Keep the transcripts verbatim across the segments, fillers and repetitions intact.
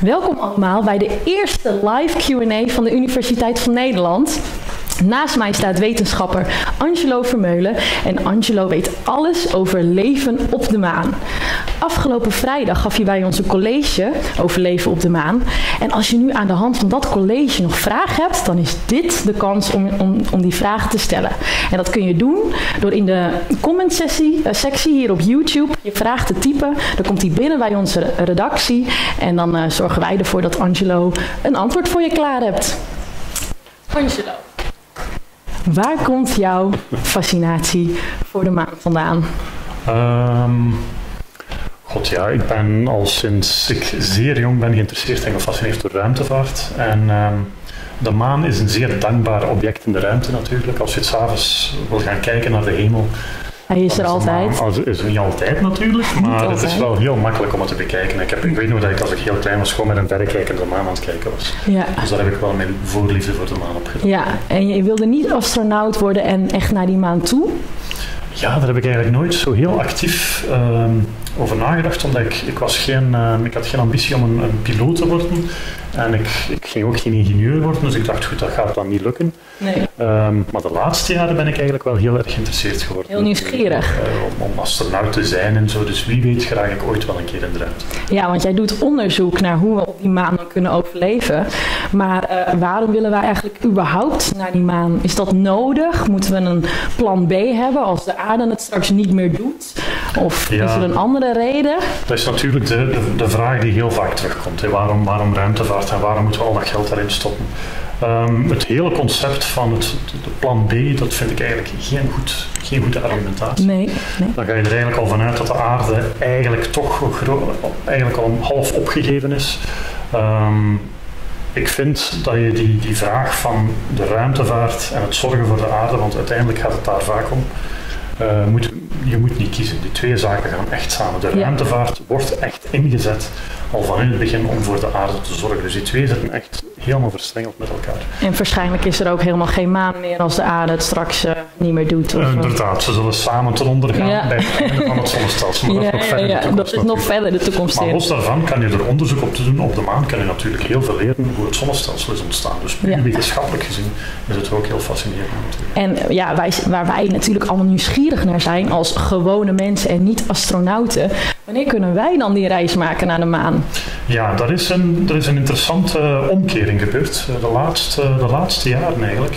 Welkom allemaal bij de eerste live Q en A van de Universiteit van Nederland. Naast mij staat wetenschapper Angelo Vermeulen en Angelo weet alles over leven op de maan. Afgelopen vrijdag gaf je bij ons een college over leven op de maan. En als je nu aan de hand van dat college nog vragen hebt, dan is dit de kans om, om, om die vragen te stellen. En dat kun je doen door in de comment sessie, uh, sectie hier op YouTube je vraag te typen. Dan komt die binnen bij onze redactie en dan uh, zorgen wij ervoor dat Angelo een antwoord voor je klaar hebt. Angelo. Waar komt jouw fascinatie voor de maan vandaan? Um, God ja, ik ben al sinds ik zeer jong ben geïnteresseerd en gefascineerd door ruimtevaart. En um, de maan is een zeer dankbaar object in de ruimte natuurlijk. Als je het 's avonds wil gaan kijken naar de hemel. Hij is er altijd. Het is niet altijd natuurlijk, maar het is wel heel makkelijk om het te bekijken. Ik, heb, ik weet nog dat ik als ik heel klein was gewoon met een verrekijker de maan aan het kijken was. Ja. Dus daar heb ik wel mijn voorliefde voor de maan opgedaan. Ja, en je wilde niet astronaut worden en echt naar die maan toe? Ja, daar heb ik eigenlijk nooit zo heel actief um, over nagedacht, omdat ik, ik, was geen, uh, ik had geen ambitie om een, een piloot te worden. En ik, ik ging ook geen ingenieur worden, dus ik dacht, goed, dat gaat dan niet lukken. Nee. Um, maar de laatste jaren ben ik eigenlijk wel heel erg geïnteresseerd geworden. Heel nieuwsgierig. Uh, om, om astronaut te zijn en zo, dus wie weet graag ik ooit wel een keer in de ruimte. Ja, want jij doet onderzoek naar hoe we op die maan dan kunnen overleven. Maar uh, waarom willen wij eigenlijk überhaupt naar die maan? Is dat nodig? Moeten we een plan B hebben als de aarde het straks niet meer doet? Of ja, is er een andere reden? Dat is natuurlijk de, de, de vraag die heel vaak terugkomt. Hè. Waarom, waarom ruimtevaart en waarom moeten we al dat geld daarin stoppen? Um, het hele concept van het de plan B, dat vind ik eigenlijk geen, goed, geen goede argumentatie. Nee, nee. Dan ga je er eigenlijk al vanuit dat de aarde eigenlijk toch eigenlijk al half opgegeven is. Um, ik vind dat je die, die vraag van de ruimtevaart en het zorgen voor de aarde, want uiteindelijk gaat het daar vaak om, uh, moet, je moet niet kiezen. Die twee zaken gaan echt samen. De ruimtevaart ja. wordt echt ingezet al van in het begin om voor de aarde te zorgen. Dus die twee zitten echt helemaal verstrengeld met elkaar. En waarschijnlijk is er ook helemaal geen maan meer als de aarde het straks uh, niet meer doet. Of, uh, inderdaad, ze zullen samen ten onder gaan ja. bij het einde van het zonnestelsel. Maar ja, dat is nog verder ja, de toekomst. Dat is nog verder de toekomst in. Maar los daarvan kan je er onderzoek op te doen. Op de maan kan je natuurlijk heel veel leren hoe het zonnestelsel is ontstaan. Dus puur ja. wetenschappelijk gezien is het ook heel fascinerend natuurlijk. En ja, wij, waar wij natuurlijk allemaal nieuwsgierig naar zijn als gewone mensen en niet astronauten. Wanneer kunnen wij dan die reis maken naar de maan? Ja, er is een, er is een interessante uh, omkering gebeurd de laatste, de laatste jaren eigenlijk.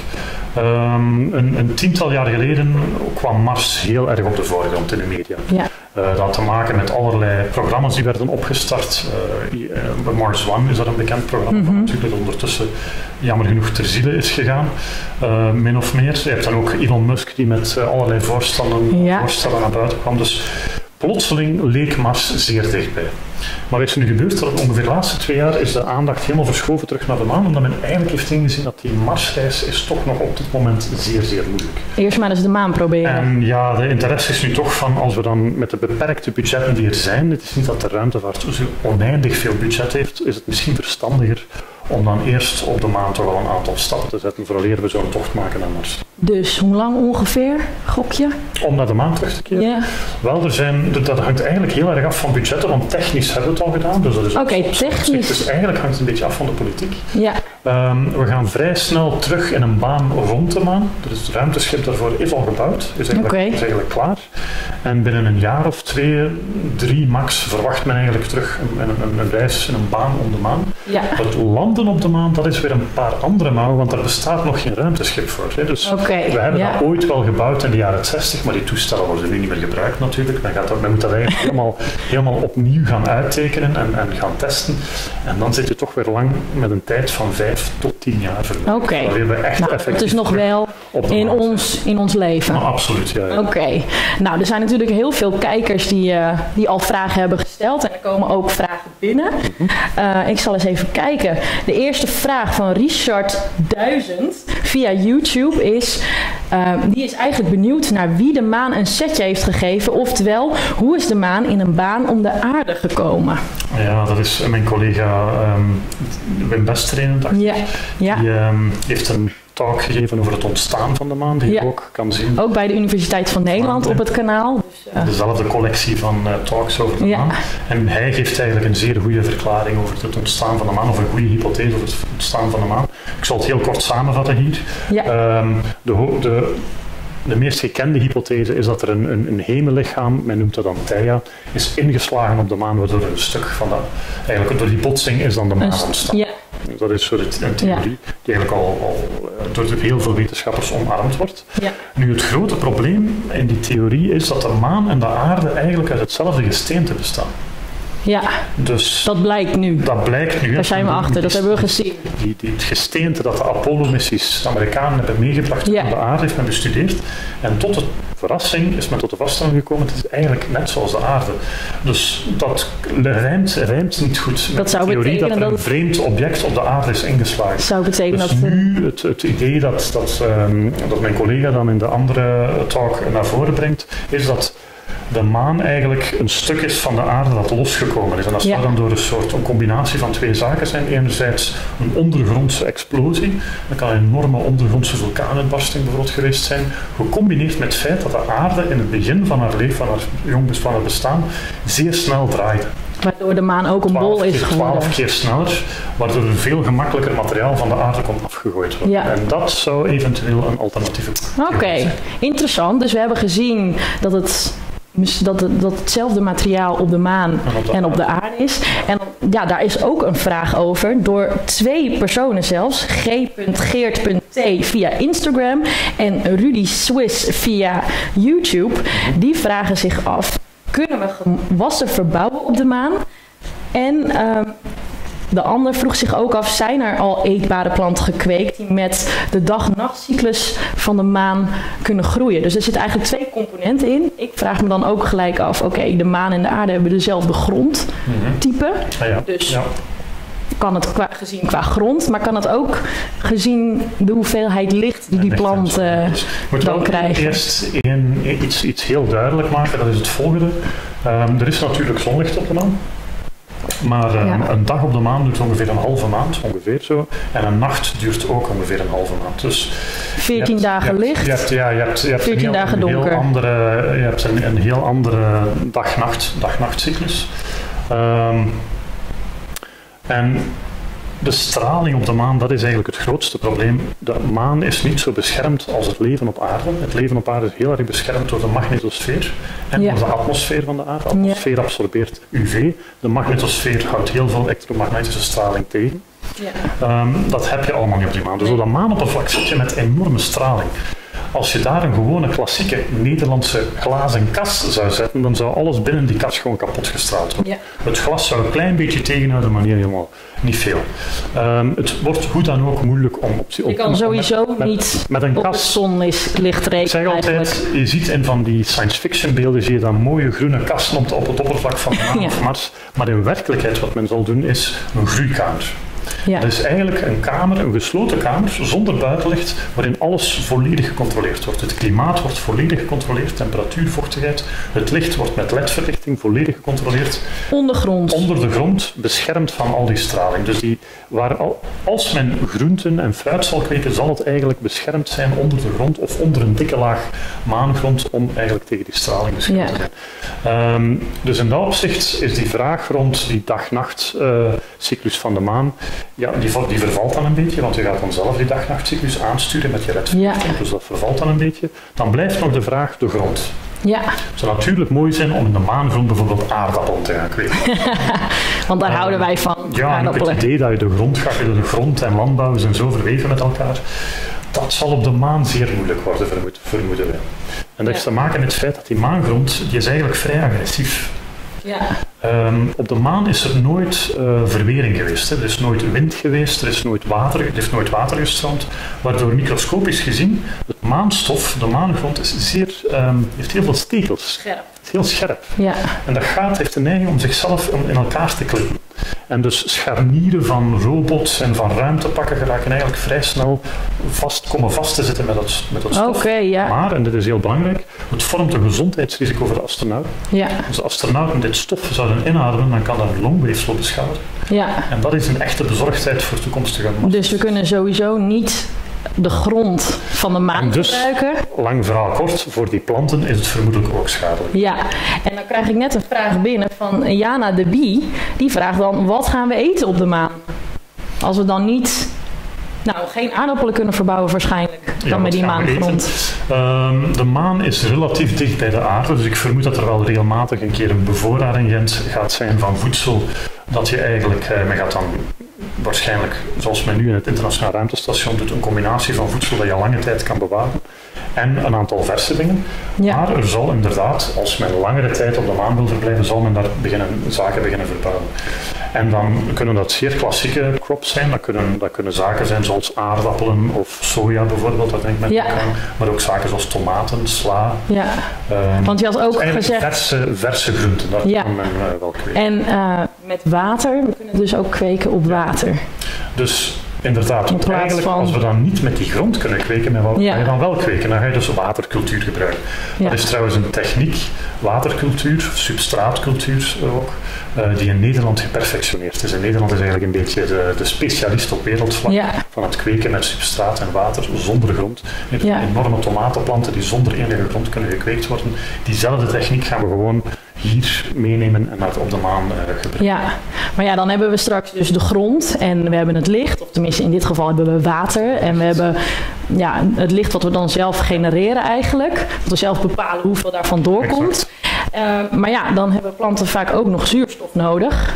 Um, een, een tiental jaar geleden kwam Mars heel erg op de voorgrond in de media. Ja. Uh, dat had te maken met allerlei programma's die werden opgestart. Uh, uh, Mars One is dat een bekend programma, mm-hmm. dat natuurlijk ondertussen jammer genoeg ter ziele is gegaan, uh, min of meer. Je hebt dan ook Elon Musk die met uh, allerlei voorstellen, ja. voorstellen naar buiten kwam. Dus plotseling leek Mars zeer dichtbij. Maar wat is er nu gebeurd? Dat ongeveer de laatste twee jaar is de aandacht helemaal verschoven terug naar de maan, omdat men eigenlijk heeft ingezien dat die Marsreis is toch nog op dit moment zeer, zeer moeilijk. Eerst maar eens de maan proberen. En ja, de interesse is nu toch van, als we dan met de beperkte budgetten die er zijn, het is niet dat de ruimtevaart zo oneindig veel budget heeft, is het misschien verstandiger om dan eerst op de maan toch wel een aantal stappen te zetten, vooraleer we zo'n tocht maken naar Mars. Dus hoe lang ongeveer, gok je? Om naar de maan terug te keren? Yeah. Wel, er zijn, dat hangt eigenlijk heel erg af van budgetten, want technisch hebben we het al gedaan. Dus Oké, okay, technisch. Dus eigenlijk hangt het een beetje af van de politiek. Ja. Um, we gaan vrij snel terug in een baan rond de maan. Dus het ruimteschip daarvoor is al gebouwd, is eigenlijk, okay. is eigenlijk klaar. En binnen een jaar of twee, drie max, verwacht men eigenlijk terug een, een, een reis in een baan om de maan. Ja. Het landen op de maan, dat is weer een paar andere mouwen, want er bestaat nog geen ruimteschip voor. Hè. Dus okay. we hebben ja. dat ooit wel gebouwd in de jaren zestig, maar die toestellen worden nu niet meer gebruikt natuurlijk. Men, gaat dat, men moet dat eigenlijk helemaal, helemaal opnieuw gaan uittekenen en, en gaan testen. En dan zit je toch weer lang met een tijd van vijf tot tien jaar verloren. Oké, okay. nou, het is nog wel in ons, in ons leven. Nou, absoluut, ja. ja. Oké, okay. Nou, er zijn natuurlijk heel veel kijkers die, uh, die al vragen hebben gesteld en er komen ook vragen binnen. Uh, ik zal eens even kijken. De eerste vraag van Richard duizend via YouTube is, uh, die is eigenlijk benieuwd naar wie de maan een setje heeft gegeven, oftewel, hoe is de maan in een baan om de aarde gekomen? Ja, dat is mijn collega um, Wim Bestrenen, dacht ik. Ja. Ja. Die um, heeft een talk gegeven over het ontstaan van de maan, die ja. je ook kan zien. Ook bij de Universiteit van Nederland op het kanaal. Dus, uh... Dezelfde collectie van uh, talks over de ja. maan. En hij geeft eigenlijk een zeer goede verklaring over het ontstaan van de maan, of een goede hypothese over het ontstaan van de maan. Ik zal het heel kort samenvatten hier. Ja. Um, de, de, de meest gekende hypothese is dat er een, een, een hemellichaam, men noemt dat dan Theia, is ingeslagen op de maan, waardoor er een stuk van de, eigenlijk door die botsing is dan de maan ontstaan. Ja. Dat is een theorie ja. die eigenlijk al, al door heel veel wetenschappers omarmd wordt. Ja. Nu, het grote probleem in die theorie is dat de maan en de aarde eigenlijk uit hetzelfde gesteente bestaan. Ja, dus dat blijkt nu. Dat blijkt nu. Daar zijn we achter, die, dat hebben we gezien. Die, die, het gesteente dat de Apollo-missies, de Amerikanen hebben meegebracht ja. aan de aarde, heeft men bestudeerd. En tot de verrassing is men tot de vaststelling gekomen, het is eigenlijk net zoals de aarde. Dus dat rijmt, rijmt niet goed met dat zou de theorie dat er dat een vreemd object op de aarde is ingeslagen. Zou betekenen dus dat nu het, het idee dat, dat, um, dat mijn collega dan in de andere talk naar voren brengt, is dat de maan eigenlijk een stuk is van de aarde dat losgekomen is. En dat zou ja. dan door een soort een combinatie van twee zaken zijn. Enerzijds een ondergrondse explosie. Dat kan een enorme ondergrondse vulkaanuitbarsting bijvoorbeeld geweest zijn. Gecombineerd met het feit dat de aarde in het begin van haar leven, van haar jong van haar bestaan, zeer snel draaide. Waardoor de maan ook een bol is geworden. Twaalf keer sneller, waardoor er veel gemakkelijker materiaal van de aarde kon afgegooid worden. Ja. En dat zou eventueel een alternatieve Oké, okay. Interessant. Dus we hebben gezien dat het... Dat, het, dat hetzelfde materiaal op de maan en op de, en op de aarde is. En ja, daar is ook een vraag over door twee personen zelfs. G. Geert T. via Instagram en Rudy Swiss via YouTube. Die vragen zich af, kunnen we gewassen verbouwen op de maan? En uh, de ander vroeg zich ook af, zijn er al eetbare planten gekweekt die met de dag-nachtcyclus van de maan kunnen groeien? Dus er zitten eigenlijk twee componenten in. Ik vraag me dan ook gelijk af, oké, okay, de maan en de aarde hebben dezelfde grondtype. Mm-hmm. Ah ja. Dus ja. kan het qua, gezien qua grond, maar kan het ook gezien de hoeveelheid licht die die plant uh, dus dan krijgt? Eerst een, iets, iets heel duidelijk maken, dat is het volgende. Um, er is natuurlijk zonlicht op de maan. Maar um, ja. een dag op de maan duurt ongeveer een halve maand, ongeveer zo. En een nacht duurt ook ongeveer een halve maand. Dus veertien hebt, dagen je hebt, licht, je hebt, ja, je hebt, je hebt veertien een heel, dagen een donker. Heel andere, je hebt een, een heel andere dag-nacht, dag-nachtcyclus. Um, en de straling op de maan, dat is eigenlijk het grootste probleem. De maan is niet zo beschermd als het leven op aarde. Het leven op aarde is heel erg beschermd door de magnetosfeer en ja. door de atmosfeer van de aarde. De atmosfeer ja. absorbeert U V. De magnetosfeer houdt heel veel elektromagnetische straling tegen. Ja. Um, dat heb je allemaal niet op die maan. Dus op de maanoppervlak zit je met enorme straling. Als je daar een gewone klassieke Nederlandse glazen kas zou zetten, dan zou alles binnen die kas gewoon kapot gestraald worden. Ja. Het glas zou een klein beetje tegenhouden, maar niet helemaal, niet veel. Um, het wordt hoe dan ook moeilijk om op... Je kan sowieso met, niet met een op kas, het zonlicht rekenen. Ik zeg altijd, je ziet in van die science fiction beelden, zie je dan mooie groene kasten op, op het oppervlak van de maan ja. of Mars, maar in werkelijkheid wat men zal doen is een groeikamer. Ja. Dat is eigenlijk een kamer, een gesloten kamer, zonder buitenlicht, waarin alles volledig gecontroleerd wordt. Het klimaat wordt volledig gecontroleerd, temperatuur, vochtigheid. Het licht wordt met L E D-verlichting volledig gecontroleerd. Ondergrond. Onder de grond, beschermd van al die straling. Dus die, waar al, als men groenten en fruit zal kweken, zal het eigenlijk beschermd zijn onder de grond of onder een dikke laag maangrond om eigenlijk tegen die straling beschermd ja. te zijn. Um, dus in dat opzicht is die vraag rond die dag-nacht uh, cyclus van de maan, ja, die, die vervalt dan een beetje, want je gaat dan zelf die dag-nachtcyclus aansturen met je L E D-verlichting, ja. dus dat vervalt dan een beetje. Dan blijft nog de vraag de grond. Ja. Het zou natuurlijk mooi zijn om in de maangrond bijvoorbeeld aardappelen te gaan kweken. Want daar uh, houden wij van. Ja, en ook het idee dat je de grond gaat, de grond en landbouw zijn zo verweven met elkaar. Dat zal op de maan zeer moeilijk worden, vermoed, vermoeden wij. En dat heeft ja. te maken met het feit dat die maangrond, die is eigenlijk vrij agressief. Ja. Um, op de maan is er nooit uh, verwering geweest. Hè. Er is nooit wind geweest, er is nooit water, er is nooit water gestroomd. Waardoor microscopisch gezien het maanstof, de maangrond, is zeer, um, heeft heel veel stekels. Scherp. Het is heel scherp. Ja. En dat gaat heeft de neiging om zichzelf in elkaar te klikken. En dus scharnieren van robots en van ruimtepakken geraken eigenlijk vrij snel vast, komen vast te zitten met dat, met dat stof. Okay, ja. Maar, en dit is heel belangrijk, het vormt een gezondheidsrisico voor de astronaut. Ja. Als de astronauten dit stof zouden inademen, dan kan dat een longweefsel beschadigen. Ja. En dat is een echte bezorgdheid voor toekomstige mannen. Dus we kunnen sowieso niet de grond van de maan dus, gebruiken. Lang verhaal kort, voor die planten is het vermoedelijk ook schadelijk. Ja, en dan krijg ik net een vraag binnen van Jana de Bie. Die vraagt dan, wat gaan we eten op de maan? Als we dan niet... Nou, geen aardappelen kunnen verbouwen waarschijnlijk, dan ja, met die maangrond. Um, de maan is relatief dicht bij de aarde, dus ik vermoed dat er wel regelmatig een keer een bevoorrading gaat zijn van voedsel, dat je eigenlijk, uh, men gaat dan waarschijnlijk, zoals men nu in het internationaal ruimtestation doet, een combinatie van voedsel dat je lange tijd kan bewaren en een aantal verse dingen. Ja. Maar er zal inderdaad, als men langere tijd op de maan wil verblijven, zal men daar beginnen, zaken beginnen verbouwen. En dan kunnen dat zeer klassieke crops zijn. Dat kunnen, dat kunnen zaken zijn zoals aardappelen of soja bijvoorbeeld, dat denk ik met ja. elkaar. Maar ook zaken zoals tomaten, sla. Ja. Um, Want je had ook gezegd... Verse, verse groenten, dat ja. kan men uh, wel kweken. En uh, met water, we kunnen dus ook kweken op water. Dus... Inderdaad, want eigenlijk van... als we dan niet met die grond kunnen kweken, met wat ja. ga je dan wel kweken? Dan ga je dus watercultuur gebruiken. Ja. Dat is trouwens een techniek, watercultuur, substraatcultuur ook, uh, die in Nederland geperfectioneerd is. In Nederland is eigenlijk een beetje de, de specialist op wereldvlak ja. van het kweken met substraat en water zonder grond. Ja. Enorme tomatenplanten die zonder enige grond kunnen gekweekt worden. Diezelfde techniek gaan we gewoon hier meenemen en dat op de maan uh, gebruiken. Ja, maar ja, dan hebben we straks dus de grond en we hebben het licht, of tenminste in dit geval hebben we water en we hebben ja, het licht wat we dan zelf genereren eigenlijk, dat we zelf bepalen hoeveel daarvan doorkomt. Uh, maar ja, dan hebben planten vaak ook nog zuurstof nodig.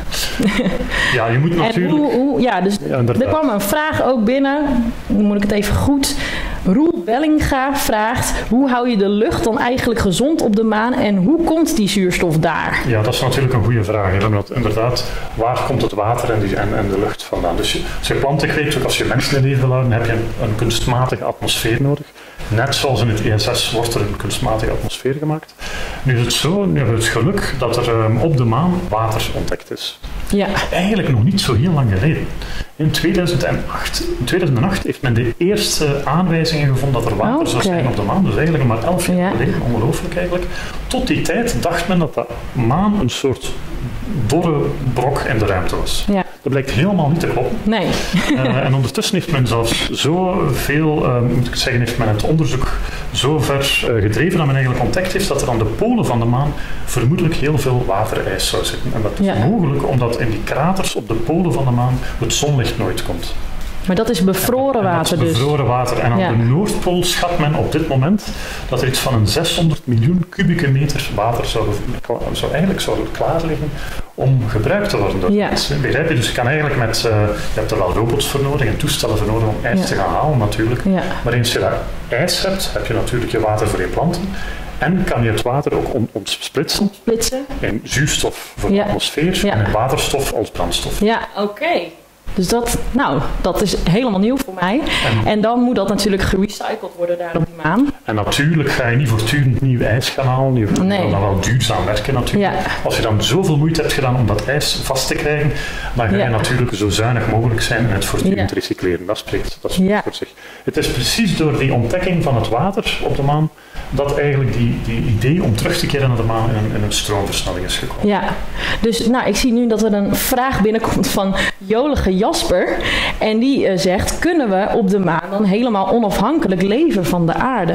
Ja, je moet natuurlijk... En hoe, hoe, ja, dus ja, er kwam een vraag ook binnen, nu moet ik het even goed... Roel Bellinga vraagt, hoe hou je de lucht dan eigenlijk gezond op de maan en hoe komt die zuurstof daar? Ja, dat is natuurlijk een goede vraag. Inderdaad, waar komt het water en, die, en, en de lucht vandaan? Dus je, als je planten kweekt, ook als je mensen in leven wil houden, heb je een, een kunstmatige atmosfeer nodig. Net zoals in het E S S wordt er een kunstmatige atmosfeer gemaakt. Nu is het zo, nu hebben we het geluk dat er um, op de maan water ontdekt is. Ja. Eigenlijk nog niet zo heel lang geleden. In tweeduizend acht, in tweeduizend acht heeft men de eerste aanwijzingen gevonden dat er water okay. zou zijn op de maan. Dus eigenlijk maar elf jaar ja. geleden, ongelooflijk eigenlijk. Tot die tijd dacht men dat de maan een soort dorre brok in de ruimte was. Ja. Dat blijkt helemaal niet te kloppen. Nee. uh, en ondertussen heeft men zelfs zoveel, uh, moet ik zeggen, heeft men het onderzoek zo ver uh, gedreven dat men eigenlijk ontdekt heeft dat er aan de polen van de maan vermoedelijk heel veel waterijs zou zitten. En dat is ja. mogelijk omdat in die kraters op de polen van de maan het zonlicht nooit komt. Maar dat is bevroren water dus? Bevroren water. En aan ja. de Noordpool schat men op dit moment dat er iets van een zeshonderd miljoen kubieke meter water zou, zou eigenlijk zou klaar liggen om gebruikt te worden door ja. mensen. Begrijp je? Dus je kan eigenlijk met, uh, je hebt er wel robots voor nodig en toestellen voor nodig om ijs ja. te gaan halen natuurlijk. Ja. Maar eens je daar ijs hebt, heb je natuurlijk je water voor je planten. En kan je het water ook on- ontsplitsen Splitsen. in zuurstof voor ja. de atmosfeer ja. en in waterstof als brandstof. Ja, oké. Okay. Dus dat, nou, dat is helemaal nieuw voor mij. En, en dan moet dat natuurlijk gerecycled worden daar op die maan. En natuurlijk ga je niet voortdurend nieuw ijs gaan halen. Je wil nee. dan wel duurzaam werken natuurlijk. Ja. Als je dan zoveel moeite hebt gedaan om dat ijs vast te krijgen, dan ga je ja. natuurlijk zo zuinig mogelijk zijn en het voortdurend ja. recycleren. Dat spreekt, dat spreekt ja. voor zich. Het is precies door die ontdekking van het water op de maan dat eigenlijk die, die idee om terug te keren naar de maan in een, in een stroomversnelling is gekomen. Ja, dus nou, ik zie nu dat er een vraag binnenkomt van Jolige Jasper. En die uh, zegt, kunnen we op de maan dan helemaal onafhankelijk leven van de aarde?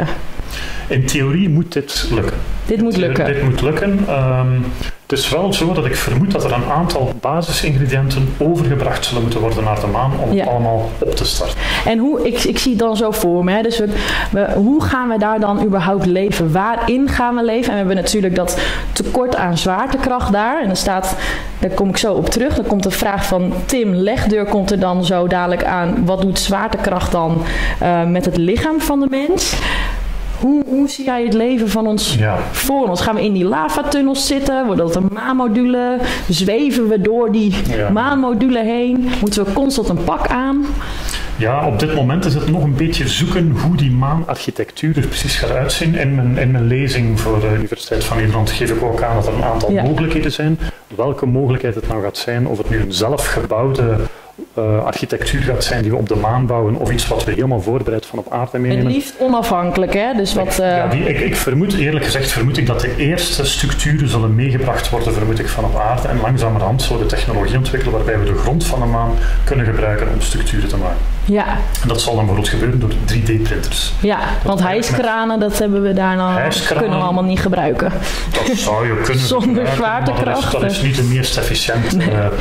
In theorie moet dit lukken. Dit moet lukken. Dit moet lukken. Um, het is wel zo dat ik vermoed dat er een aantal basisingrediënten overgebracht zullen moeten worden naar de maan om ja. het allemaal op te starten. En hoe, ik, ik zie het dan zo voor me, hè? Dus we, we, hoe gaan we daar dan überhaupt leven? Waarin gaan we leven? En we hebben natuurlijk dat tekort aan zwaartekracht daar. En dan staat, daar kom ik zo op terug, dan komt de vraag van Tim Legdeur komt er dan zo dadelijk aan. Wat doet zwaartekracht dan uh, met het lichaam van de mens? Hoe, hoe zie jij het leven van ons ja. voor ons? Gaan we in die lavatunnels zitten? Wordt dat een maanmodule? Zweven we door die ja. maanmodule heen? Moeten we constant een pak aan? Ja, op dit moment is het nog een beetje zoeken hoe die maanarchitectuur er precies gaat uitzien. In mijn, in mijn lezing voor de Universiteit van Nederland geef ik ook aan dat er een aantal ja. mogelijkheden zijn. Welke mogelijkheid het nou gaat zijn, of het nu een zelfgebouwde Uh, architectuur gaat zijn die we op de maan bouwen of iets wat we helemaal voorbereid van op aarde meenemen. En liefst onafhankelijk, hè? Dus wat, uh... ja, die, ik, ik vermoed, eerlijk gezegd, vermoed ik dat de eerste structuren zullen meegebracht worden, vermoed ik, van op aarde en langzamerhand zo de technologie ontwikkelen waarbij we de grond van de maan kunnen gebruiken om structuren te maken. Ja. En dat zal dan bijvoorbeeld gebeuren door drie D-printers. Ja, want hijskranen, dat hebben we daar nou, kunnen we allemaal niet gebruiken. Dat zou je kunnen Zonder zwaartekracht. Dat, dat is niet de meest efficiënte nee. uh,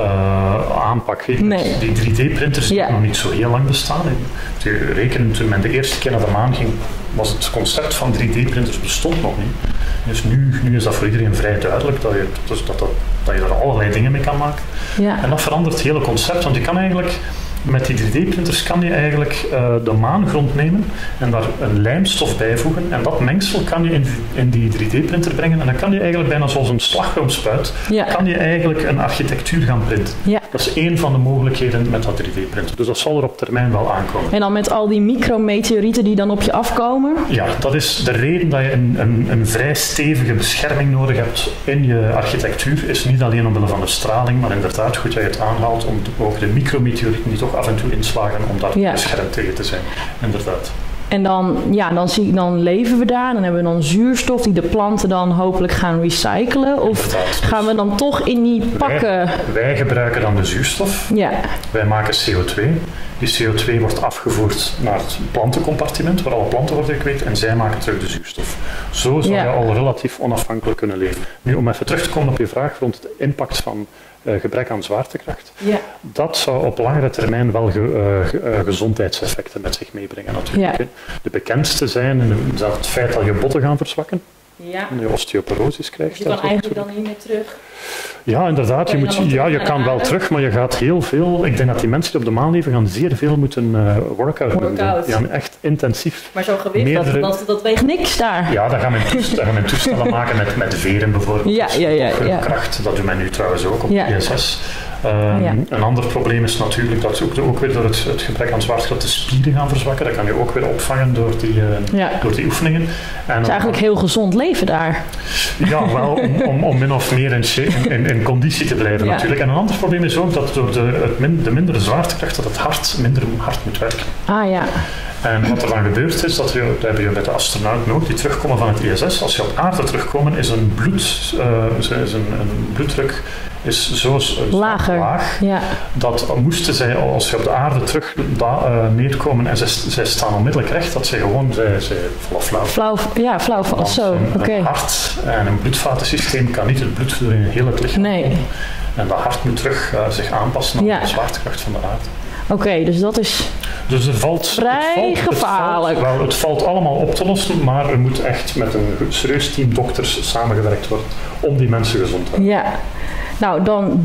uh, aanpak. Nee. Die drie D-printers die ja. nog niet zo heel lang bestaan. Rekenen toen men de eerste keer naar de maan ging, was het concept van drie D-printers bestond nog niet. Dus nu, nu is dat voor iedereen vrij duidelijk dat je, dus dat, dat, dat je er allerlei dingen mee kan maken. Ja. En dat verandert het hele concept, want je kan eigenlijk met die drie D-printers kan je eigenlijk uh, de maangrond nemen en daar een lijmstof bijvoegen en dat mengsel kan je in, in die drie D-printer brengen en dan kan je eigenlijk bijna zoals een slagroomspuit, ja. kan je eigenlijk een architectuur gaan printen. Ja. Dat is één van de mogelijkheden met dat drie D-printer. Dus dat zal er op termijn wel aankomen. En dan met al die micrometeorieten die dan op je afkomen? Ja, dat is de reden dat je een, een, een vrij stevige bescherming nodig hebt in je architectuur. Is niet alleen omwille van de straling, maar inderdaad goed dat je het aanhaalt om ook de micrometeorieten die toch af en toe inslagen om daar ja. beschermd tegen te zijn. Inderdaad. En dan, ja, dan, zie, dan leven we daar, dan hebben we dan zuurstof die de planten dan hopelijk gaan recyclen. Of inderdaad, gaan we dan toch in die pakken... Wij, wij gebruiken dan de zuurstof. Ja. Wij maken C O twee. Die C O twee wordt afgevoerd naar het plantencompartiment, waar alle planten worden gekweekt, en zij maken terug de zuurstof. Zo zou ja. je al relatief onafhankelijk kunnen leven. Nu, om even terug te komen op je vraag rond de impact van Uh, gebrek aan zwaartekracht. Ja. Dat zou op langere termijn wel ge, uh, ge, uh, gezondheidseffecten met zich meebrengen natuurlijk. Ja. De bekendste zijn uh, dat het feit dat je botten gaan verzwakken. Ja. En je osteoporosis krijgt. Dus je kan eigenlijk dan niet meer terug? Ja, inderdaad. Je, moet, ja, je kan wel terug, maar je gaat heel veel... Ik denk dat die mensen die op de maan leven gaan zeer veel moeten uh, workout doen. Workout. Ja, echt intensief. Maar zo'n gewicht, meerdere... dat, dat, dat weegt niks daar. Ja, daar gaan we toestellen, toestellen maken met, met veren bijvoorbeeld. Ja, ja, ja, ja. Kracht, dat doen wij nu trouwens ook op ja. I S S. Um, ja. Een ander probleem is natuurlijk dat ook, ook weer door het, het gebrek aan zwaartekracht de spieren gaan verzwakken. Dat kan je ook weer opvangen door die, uh, ja. door die oefeningen. En het is eigenlijk heel gezond leven daar. Ja, wel om, om, om min of meer in, in, in conditie te blijven ja. natuurlijk. En een ander probleem is ook dat door de, het min, de mindere zwaartekracht dat het hart minder hard moet werken. Ah ja. En wat er dan gebeurt is, dat, we, dat hebben we bij de astronauten ook, die terugkomen van het I S S. Als je op aarde terugkomen, is een, bloed, uh, is een, een bloeddruk is zo, zo lager laag, ja. dat moesten zij, als je op de aarde terug da, uh, neerkomen en zij, zij staan onmiddellijk recht, dat zij gewoon, zij, zij vallen flauw. Flauw, ja, flauw vallen, zo, oké. Okay. Een hart en een bloedvatensysteem kan niet het bloed door in heel het lichaam nee. komen. En dat hart moet terug uh, zich aanpassen aan ja. de zwaartekracht van de aarde. Oké, okay, dus dat is dus er valt, vrij het valt, gevaarlijk. Het valt, wel, het valt allemaal op te lossen, maar er moet echt met een serieus team dokters samengewerkt worden om die mensen gezond te houden. Ja, nou dan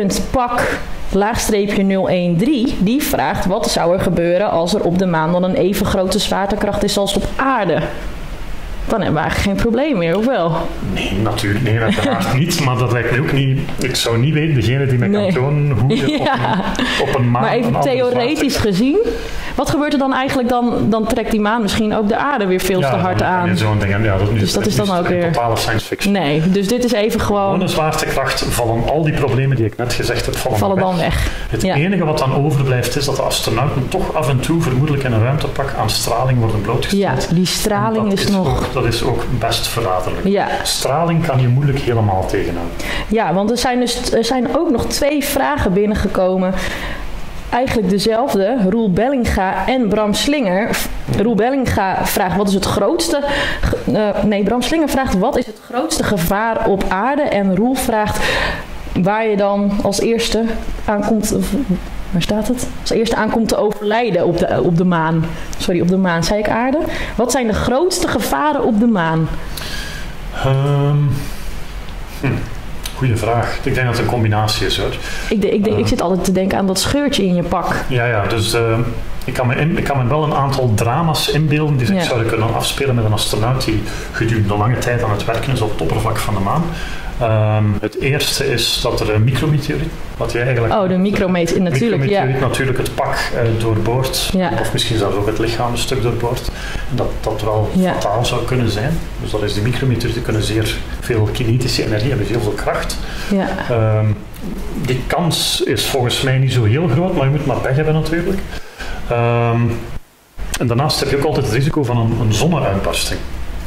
D.pak laagstreepje nul een drie, die vraagt wat zou er gebeuren als er op de maan dan een even grote zwaartekracht is als op aarde? Dan hebben we eigenlijk geen probleem meer, of wel? Nee, natuurlijk. Nee, uiteraard niet. Maar dat lijkt me ook niet... Ik zou niet weten, degene die mij nee. kan tonen hoe je ja. op, een, op een maan... Maar even theoretisch gezien, wat gebeurt er dan eigenlijk dan? Dan trekt die maan misschien ook de aarde weer veel ja, te hard aan. Zo'n ding. Ja, dat is, dus dat is dan ook weer... totale science fiction. Nee, dus dit is even gewoon... Gewoon een zwaartekracht, vallen al die problemen die ik net gezegd heb, vallen, vallen weg. dan weg. Het ja. enige wat dan overblijft is dat de astronauten toch af en toe vermoedelijk in een ruimtepak aan straling worden blootgesteld. Ja, die straling is, is nog... Ook, dat is ook best verraderlijk. Ja. Straling kan je moeilijk helemaal tegenhouden. Ja, want er zijn, dus, er zijn ook nog twee vragen binnengekomen. Eigenlijk dezelfde. Roel Bellinga en Bram Slinger. Roel Bellinga vraagt wat is het grootste... Uh, nee, Bram Slinger vraagt wat is het grootste gevaar op aarde? En Roel vraagt waar je dan als eerste aankomt... Waar staat het? Als eerste aankomt te overlijden op de, op de maan. Sorry, op de maan. Zei ik aarde? Wat zijn de grootste gevaren op de maan? Um, hm, goeie vraag. Ik denk dat het een combinatie is, hoor. Ik, de, ik, de, uh, ik zit altijd te denken aan dat scheurtje in je pak. Ja, ja. Dus uh, ik, kan me in, ik kan me wel een aantal drama's inbeelden die zich ja. zouden kunnen afspelen met een astronaut die gedurende lange tijd aan het werken is op het oppervlak van de maan. Um, het eerste is dat er een micrometeoriet, wat je eigenlijk... Oh, de micrometeoriet, natuurlijk, micrometeoriet, ja. natuurlijk het pak uh, doorboort, ja. of misschien zelfs ook het lichaam een stuk doorboort. En dat dat wel ja. fataal zou kunnen zijn. Dus dat is de micrometeorieten kunnen zeer veel kinetische energie hebben, heel veel kracht. Ja. Um, die kans is volgens mij niet zo heel groot, maar je moet maar pech hebben natuurlijk. Um, en daarnaast heb je ook altijd het risico van een, een zonneuitbarsting.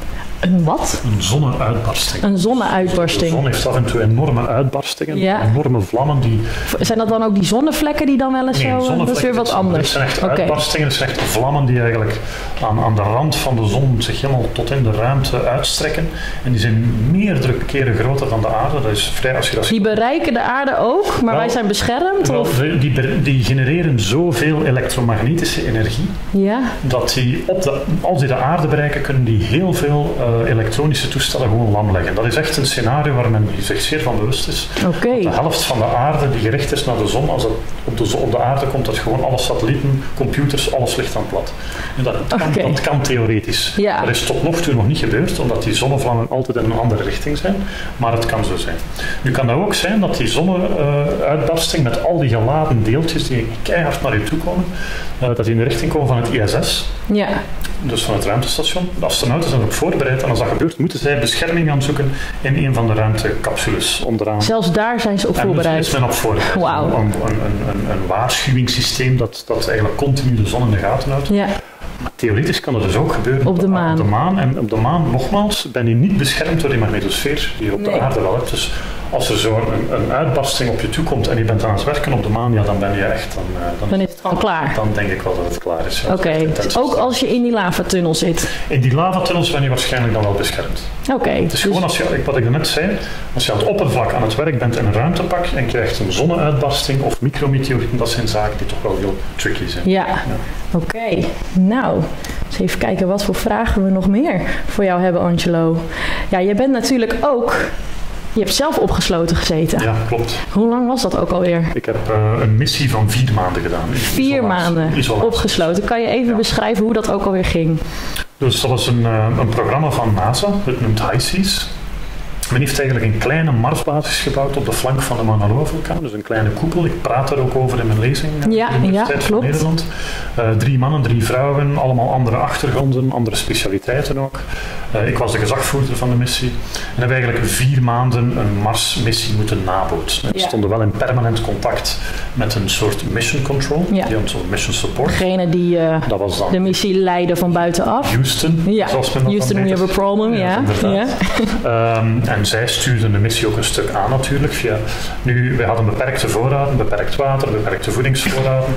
Een wat? Een zonneuitbarsting. Een zonneuitbarsting. De zon heeft af en toe enorme uitbarstingen, ja. enorme vlammen. Die... Zijn dat dan ook die zonnevlekken die dan wel eens nee, zo... Dat is weer wat anders. Het zijn echt okay. uitbarstingen, het zijn echt vlammen die eigenlijk aan, aan de rand van de zon zich helemaal tot in de ruimte uitstrekken. En die zijn meerdere keren groter dan de aarde. Dat is vrij, als je dat die bereiken de aarde ook, maar wel, wij zijn beschermd? Wel, of? Die, die genereren zoveel elektromagnetische energie, ja. dat die op de, als die de aarde bereiken, kunnen die heel veel uh, elektronische toestellen gewoon lam leggen. Dat is echt een scenario waar men zich zeer van bewust is. Okay. De helft van de aarde die gericht is naar de zon, als dat op de, op de aarde komt, dat gewoon alle satellieten, computers, alles ligt aan plat. En dat, kan, okay. dat kan theoretisch. Ja. Dat is tot nog toe nog niet gebeurd, omdat die zonnevlammen altijd in een andere richting zijn, maar het kan zo zijn. Nu kan dat ook zijn dat die zonneuitbarsting met al die geladen deeltjes die keihard naar je toe komen, uh, dat die in de richting komen van het I S S. Ja. Dus van het ruimtestation. De astronauten zijn erop voorbereid en als dat gebeurt, moeten zij bescherming gaan zoeken in een van de ruimtecapsules onderaan. Zelfs daar zijn ze op voorbereid? En dus is men op voorbereid. Wow. Een, een, een, een, een waarschuwingssysteem dat, dat eigenlijk continu de zon in de gaten houdt. Ja. Maar theoretisch kan dat dus ook gebeuren op de maan. Op de maan. En op de maan, nogmaals, ben je niet beschermd door die magnetosfeer die je op nee. de aarde wel hebt. Dus als er zo een, een uitbarsting op je toe komt en je bent aan het werken op de maan, ja, dan ben je echt... Dan, dan, dan is het gewoon klaar? Dan denk ik wel dat het klaar is. Ja. Oké, okay. Ook als je in die lavatunnel zit? In die lavatunnels ben je waarschijnlijk dan wel beschermd. Oké. Okay, het is dus... gewoon, als je, wat ik net zei, als je aan het oppervlak aan het werk bent in een ruimtepak en krijgt een zonneuitbarsting of micrometeorieten, dat zijn zaken die toch wel heel tricky zijn. Ja, ja. Oké. Okay. Nou, eens even kijken wat voor vragen we nog meer voor jou hebben, Angelo. Ja, je bent natuurlijk ook... Je hebt zelf opgesloten gezeten. Ja, klopt. Hoe lang was dat ook alweer? Ik heb uh, een missie van vier maanden gedaan. Vier isolatie. maanden Isolatie. Opgesloten. Kan je even ja. beschrijven hoe dat ook alweer ging? Dus dat was een, uh, een programma van NASA. Het noemt HISEAS. Men heeft eigenlijk een kleine Marsbasis gebouwd op de flank van de Mauna Loa-vulkaan. Dus een kleine koepel. Ik praat daar ook over in mijn lezing uh, ja, in de Universiteit ja, van klopt. Nederland. Uh, drie mannen, drie vrouwen, allemaal andere achtergronden, andere specialiteiten ook. Uh, ik was de gezagvoerder van de missie. En hebben eigenlijk vier maanden een Mars-missie moeten nabootsen. We ja. stonden wel in permanent contact met een soort mission control, ja. die een soort mission support. Degene die uh, dat was dan de missie leidde van buitenaf. Houston, ja. zoals men dat Houston, we have a problem, ja. ja. ja. um, en zij stuurden de missie ook een stuk aan natuurlijk. Via, nu, wij hadden beperkte voorraden, beperkt water, beperkte voedingsvoorraden.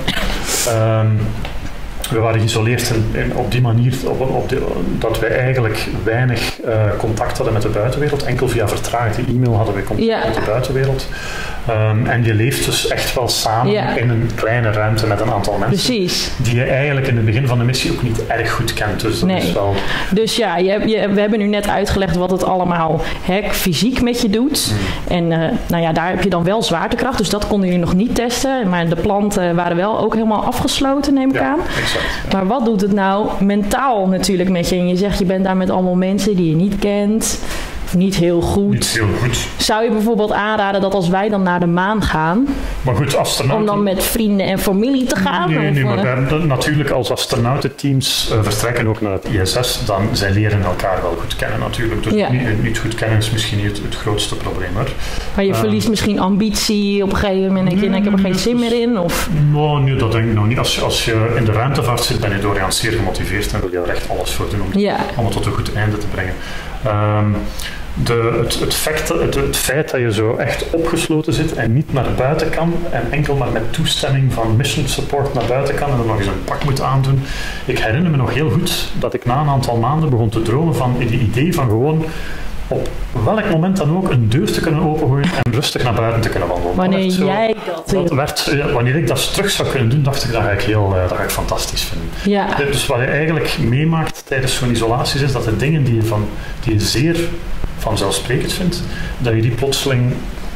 Um, We waren geïsoleerd in, in, op die manier op, op de, dat wij eigenlijk weinig uh, contact hadden met de buitenwereld. Enkel via vertraagde e-mail hadden we contact ja. met de buitenwereld. Um, en je leeft dus echt wel samen ja. in een kleine ruimte met een aantal mensen. Precies. Die je eigenlijk in het begin van de missie ook niet erg goed kent. Dus, dat nee. is wel... dus ja, je, je, we hebben nu net uitgelegd wat het allemaal he, fysiek met je doet. Mm. En uh, nou ja, daar heb je dan wel zwaartekracht. Dus dat konden jullie nog niet testen. Maar de planten waren wel ook helemaal afgesloten, neem ik ja, aan. Exact. Maar wat doet het nou mentaal natuurlijk met je? En je zegt, je bent daar met allemaal mensen die je niet kent. Of niet heel goed. Niet heel goed. Zou je bijvoorbeeld aanraden dat als wij dan naar de maan gaan... Maar goed, astronauten... Om dan met vrienden en familie te gaan? Nee, of, nee maar wij, natuurlijk als astronautenteams uh, vertrekken ook naar het I S S, dan zij leren elkaar wel goed kennen natuurlijk. Dus ja. niet, niet goed kennen is misschien niet het, het grootste probleem. Hoor. Maar je uh, verliest misschien ambitie op een gegeven moment. Denk je, nee, ik heb er geen zin meer in? Of? Nou, nee, dat denk ik nog niet. Als je, als je in de ruimtevaart zit, ben je doorgaans zeer gemotiveerd en wil je er echt alles voor doen om ja. het allemaal tot een goed einde te brengen. Um, De, het, het, feit, het, het feit dat je zo echt opgesloten zit en niet naar buiten kan en enkel maar met toestemming van mission support naar buiten kan en dan nog eens een pak moet aandoen. Ik herinner me nog heel goed dat ik na een aantal maanden begon te dromen van het idee van gewoon op welk moment dan ook een deur te kunnen opengooien en rustig naar buiten te kunnen wandelen. Wanneer dat zo, jij dat... dat werd, ja, wanneer ik dat terug zou kunnen doen, dacht ik dat ga ik heel uh, dat ga ik fantastisch vinden. Ja. Dus wat je eigenlijk meemaakt tijdens zo'n isolatie is dat de dingen die je, van, die je zeer vanzelfsprekend vindt, dat je die plotseling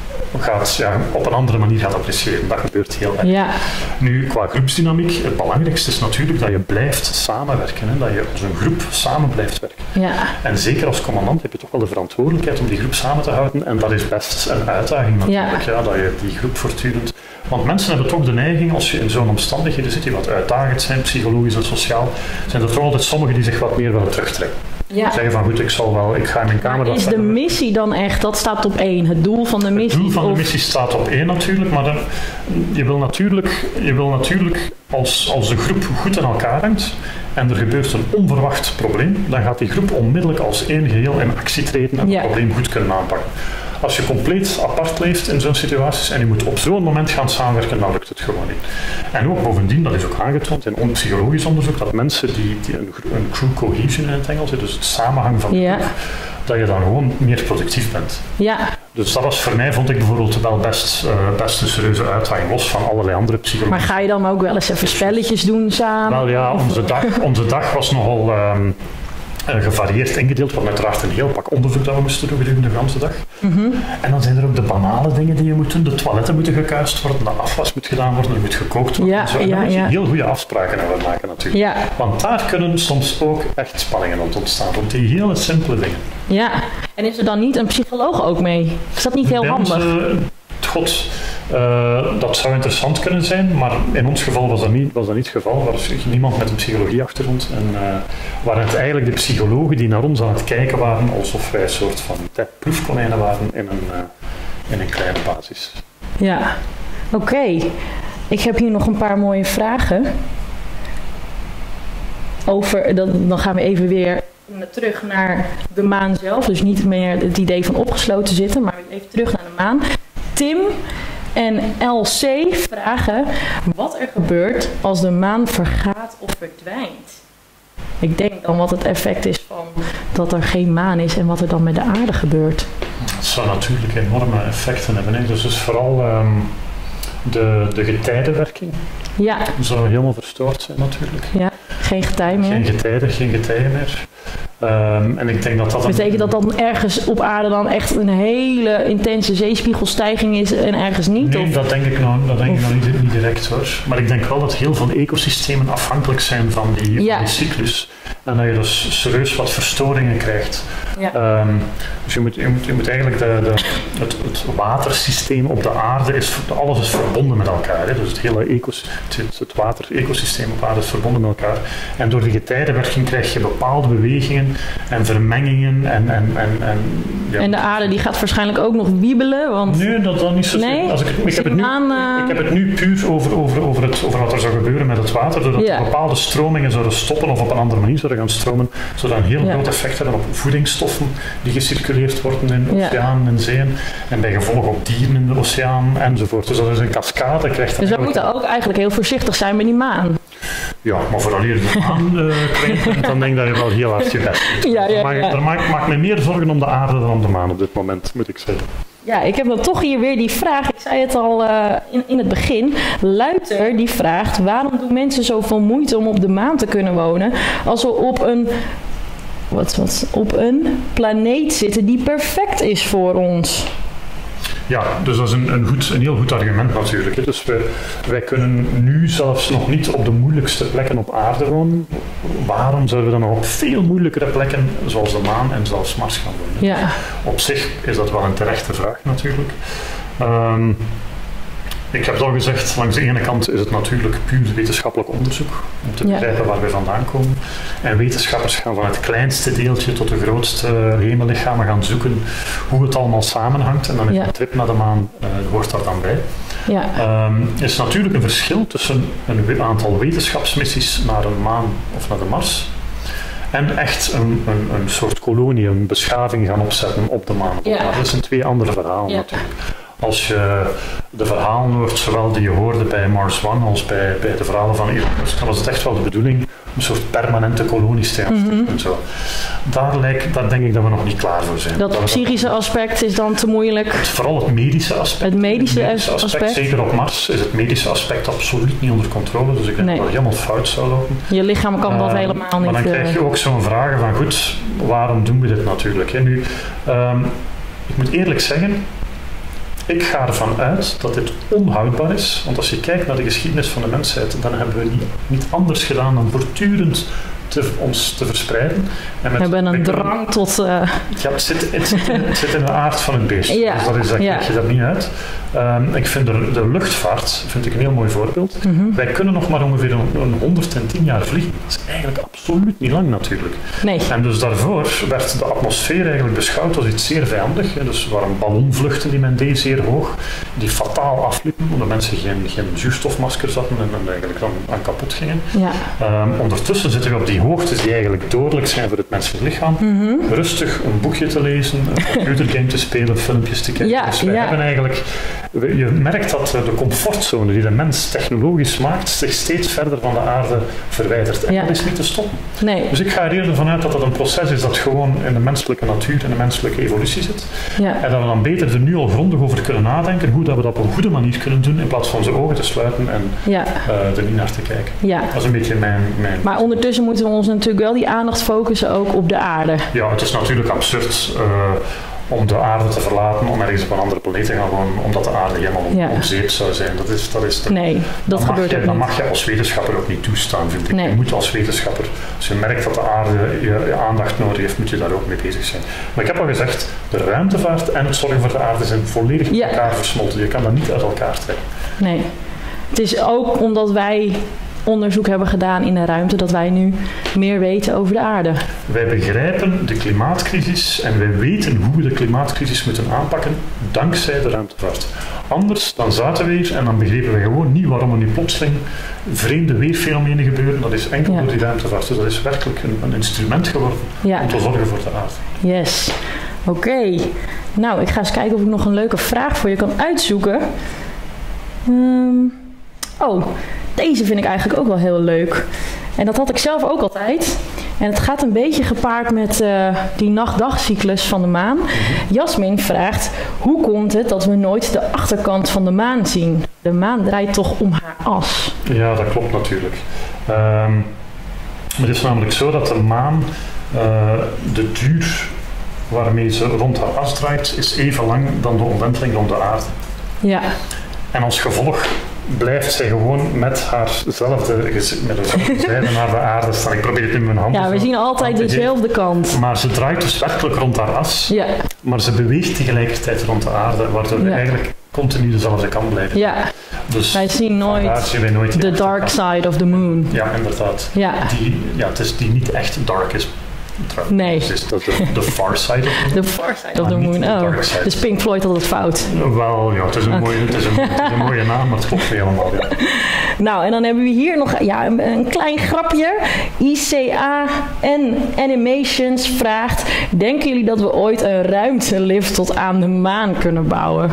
gaat, ja, op een andere manier gaat appreciëren. Dat gebeurt heel erg. Ja. Nu, qua groepsdynamiek, het belangrijkste is natuurlijk dat je blijft samenwerken. Hè? Dat je als een groep samen blijft werken. Ja. En zeker als commandant heb je toch wel de verantwoordelijkheid om die groep samen te houden. En dat is best een uitdaging natuurlijk, ja. Ja, dat je die groep voortdurend... Want mensen hebben toch de neiging, als je in zo'n omstandigheden zit die wat uitdagend zijn, psychologisch en sociaal, zijn er toch altijd sommigen die zich wat meer willen terugtrekken. Ja. Zeggen van goed, ik zal wel, ik ga in mijn kamer... Maar is de missie dan echt, dat staat op één, het doel van de missie? Het doel van of... de missie staat op één natuurlijk, maar dan, je wil natuurlijk, je wil natuurlijk als, als de groep goed aan elkaar hangt en er gebeurt een onverwacht probleem, dan gaat die groep onmiddellijk als één geheel in actie treden en ja. het probleem goed kunnen aanpakken. Als je compleet apart leeft in zo'n situaties en je moet op zo'n moment gaan samenwerken, dan lukt het gewoon niet. En ook bovendien, dat is ook aangetoond in psychologisch onderzoek, dat mensen die, die een, een crew cohesion in het Engels, dus het samenhang van de ja. groep, dat je dan gewoon meer productief bent. Ja. Dus dat was voor mij, vond ik bijvoorbeeld wel best, uh, best een serieuze uitdaging, los van allerlei andere psychologische... Maar ga je dan ook wel eens even spelletjes doen samen? Wel ja, onze dag, onze dag was nogal... Um, Uh, gevarieerd ingedeeld, want uiteraard een heel pak onderzoek dat we moesten doen gedurende de hele dag. Mm-hmm. En dan zijn er ook de banale dingen die je moet doen. De toiletten moeten gekuist worden, de afwas moet gedaan worden, er moet gekookt worden. Ja, en zo. En ja, daar moet je ja. heel goede afspraken over maken natuurlijk. Ja. Want daar kunnen soms ook echt spanningen rond ontstaan, rond die hele simpele dingen. Ja, en is er dan niet een psycholoog ook mee? Is dat niet heel Bij handig? ons, uh, God, uh, dat zou interessant kunnen zijn, maar in ons geval was dat niet, was dat niet het geval. Er was niemand met een psychologieachtergrond. En uh, waren het eigenlijk de psychologen die naar ons aan het kijken waren, alsof wij een soort van proefkonijnen waren in een, uh, in een kleine basis. Ja, oké. Okay. Ik heb hier nog een paar mooie vragen. Over, dan, dan gaan we even weer terug naar de maan zelf. Dus niet meer het idee van opgesloten zitten, maar even terug naar de maan. Tim en L C vragen wat er gebeurt als de maan vergaat of verdwijnt. Ik denk dan wat het effect is van dat er geen maan is en wat er dan met de aarde gebeurt. Dat zou natuurlijk enorme effecten hebben. Hè? Dus, dus vooral um, de, de getijdenwerking. Ja. Zou helemaal verstoord zijn natuurlijk. Ja, geen getij meer. Geen getijden, geen getijen meer. Um, en ik denk dat dat dan... Betekent dat dan ergens op aarde dan echt een hele intense zeespiegelstijging is en ergens niet? Nee, of? dat denk ik nou, dat denk ik nou niet, niet direct hoor. Maar ik denk wel dat heel veel ecosystemen afhankelijk zijn van die, ja. van die cyclus. En dat je dus serieus wat verstoringen krijgt. Ja. Um, dus je moet, je moet, je moet eigenlijk de, de, het, het watersysteem op de aarde, is, alles is verbonden met elkaar. Hè. Dus het hele ecos, het, het water-ecosysteem op aarde is verbonden met elkaar. En door die getijdenwerking krijg je bepaalde bewegingen en vermengingen. En, en, en, en, ja. en de aarde die gaat waarschijnlijk ook nog wiebelen? Want... Nee, dat dan niet zo. Nee? Als ik, ik, heb het nu, aan, uh... ik heb het nu puur over, over, over, het, over wat er zou gebeuren met het water. Doordat ja. bepaalde stromingen zouden stoppen of op een andere manier zouden gaan stromen, zou dat een heel ja. groot effect hebben op voedingsstoffen die gecirculeerd worden in oceanen en zeeën. En bij gevolg op dieren in de oceaan enzovoort. Dus dat is een cascade. Krijgt dus we moeten ook eigenlijk heel voorzichtig zijn met die maan. Ja, maar vooral hier de maan uh, krijgt, dan denk ik dat je wel heel hard je best doet. Ja, ja, maar ja. er maakt maak me meer zorgen om de aarde dan om de maan op dit moment, moet ik zeggen. Ja, ik heb dan toch hier weer die vraag. Ik zei het al uh, in, in het begin. Luiter die vraagt: waarom doen mensen zoveel moeite om op de maan te kunnen wonen als we op een, wat, wat, op een planeet zitten die perfect is voor ons? Ja, dus dat is een, een, goed, een heel goed argument natuurlijk. Hè. Dus wij, wij kunnen nu zelfs nog niet op de moeilijkste plekken op aarde wonen. Waarom zouden we dan nog op veel moeilijkere plekken, zoals de maan en zelfs Mars, gaan wonen? Ja. Op zich is dat wel een terechte vraag natuurlijk. Um, ik heb het al gezegd, langs de ene kant is het natuurlijk puur wetenschappelijk onderzoek om te begrijpen ja. waar we vandaan komen. En wetenschappers gaan van het kleinste deeltje tot de grootste hemellichamen gaan zoeken hoe het allemaal samenhangt. En dan is ja. een trip naar de maan uh, hoort daar dan bij. Ja. Um, er is natuurlijk een verschil tussen een aantal wetenschapsmissies naar een maan of naar de Mars en echt een, een, een soort kolonie, een beschaving gaan opzetten op de maan. Ja. Dat zijn twee andere verhalen ja. natuurlijk. Als je de verhalen hoort, zowel die je hoorde bij Mars One als bij, bij de verhalen van Elon Musk, dan was het echt wel de bedoeling om een soort permanente kolonies te hebben. Mm-hmm. En zo. Daar, lijkt, daar denk ik dat we nog niet klaar voor zijn. Dat, dat psychische dat, aspect is dan te moeilijk? Het, vooral het medische aspect. Het medische, het medische aspect, aspect. Zeker op Mars is het medische aspect absoluut niet onder controle. Dus ik denk nee. dat het helemaal fout zou lopen. Je lichaam kan dat uh, helemaal niet. Maar dan krijg je ook zo'n vragen van goed, waarom doen we dit natuurlijk? Hè? Nu, um, ik moet eerlijk zeggen, ik ga ervan uit dat dit onhoudbaar is, want als je kijkt naar de geschiedenis van de mensheid, dan hebben we niet, niet anders gedaan dan voortdurend te, ons te verspreiden. En met, we hebben een drang tot... Uh... Ja, het zit, het, zit in, het zit in de aard van het beest. Ja. Dus dat is, dat ja. krijg je daar niet uit. Um, ik vind de, de luchtvaart vind ik een heel mooi voorbeeld. Mm-hmm. Wij kunnen nog maar ongeveer een, een honderdtien jaar vliegen. Dat is eigenlijk absoluut niet lang natuurlijk. Nee. En dus daarvoor werd de atmosfeer eigenlijk beschouwd als iets zeer vijandig. Dus er waren ballonvluchten die men deed, zeer hoog, die fataal afliepen, omdat mensen geen, geen zuurstofmaskers hadden en, en eigenlijk dan aan kapot gingen. Ja. Um, ondertussen zitten we op die hoogtes die eigenlijk dodelijk zijn voor het menselijk lichaam. Mm-hmm. Rustig een boekje te lezen, een computergame te spelen, filmpjes te kijken. Ja, dus wij ja. hebben eigenlijk... Je merkt dat de comfortzone die de mens technologisch maakt zich steeds verder van de aarde verwijdert. En ja. dat is niet te stoppen. Nee. Dus ik ga er eerder vanuit dat dat een proces is dat gewoon in de menselijke natuur en de menselijke evolutie zit. Ja. En dat we dan beter er nu al grondig over kunnen nadenken hoe dat we dat op een goede manier kunnen doen in plaats van onze ogen te sluiten en ja. uh, er niet naar te kijken. Ja. Dat is een beetje mijn, mijn... Maar ondertussen moeten we ons natuurlijk wel die aandacht focussen ook op de aarde. Ja, het is natuurlijk absurd uh, om de aarde te verlaten, om ergens op een andere planeet te gaan wonen, omdat de aarde helemaal ja. omzeep zou zijn. Dat is, dat is de, nee, dat gebeurt je, ook Dan niet. mag je als wetenschapper ook niet toestaan, vind ik. Nee. Je moet als wetenschapper, als je merkt dat de aarde je, je aandacht nodig heeft, moet je daar ook mee bezig zijn. Maar ik heb al gezegd, de ruimtevaart en het zorgen voor de aarde zijn volledig met ja. elkaar versmolten. Je kan dat niet uit elkaar trekken. Nee. Het is ook omdat wij onderzoek hebben gedaan in de ruimte dat wij nu meer weten over de aarde. Wij begrijpen de klimaatcrisis en wij weten hoe we de klimaatcrisis moeten aanpakken dankzij de ruimtevaart. Anders dan zaten we hier en dan begrepen we gewoon niet waarom er nu plotseling vreemde weerfenomenen gebeuren. Dat is enkel ja. door die ruimtevaart. Dus dat is werkelijk een, een instrument geworden ja. om te zorgen voor de aarde. Yes. Oké. Okay. Nou, ik ga eens kijken of ik nog een leuke vraag voor je kan uitzoeken. Um, oh, deze vind ik eigenlijk ook wel heel leuk. En dat had ik zelf ook altijd. En het gaat een beetje gepaard met uh, die nacht-dagcyclus van de maan. Jasmin vraagt, hoe komt het dat we nooit de achterkant van de maan zien? De maan draait toch om haar as? Ja, dat klopt natuurlijk. Um, het is namelijk zo dat de maan, uh, de duur waarmee ze rond haar as draait, is even lang dan de omwenteling rond de aarde. Ja. En als gevolg blijft zij gewoon met haarzelfde, met dezelfde zijde naar de aarde staan. Ik probeer het in mijn handen. Ja, we zien altijd dezelfde kant. Maar ze draait dus werkelijk rond haar as. Ja. Maar ze beweegt tegelijkertijd rond de aarde, waardoor we ja. eigenlijk continu dezelfde kant blijven. Ja. Dus wij zien nooit, zien wij nooit the dark side of the moon. Ja, inderdaad. Ja. Die, ja, het is die niet echt dark is. Nee. Het is de, de far side of the moon. The far side of the moon, oh. Dus Pink Floyd had het fout. Wel, ja, het is een, okay. mooie, het is een, het is een mooie naam, maar het klopt helemaal. Ja. Nou, en dan hebben we hier nog ja, een, een klein grapje. I C A N Animations vraagt, denken jullie dat we ooit een ruimtelift tot aan de maan kunnen bouwen?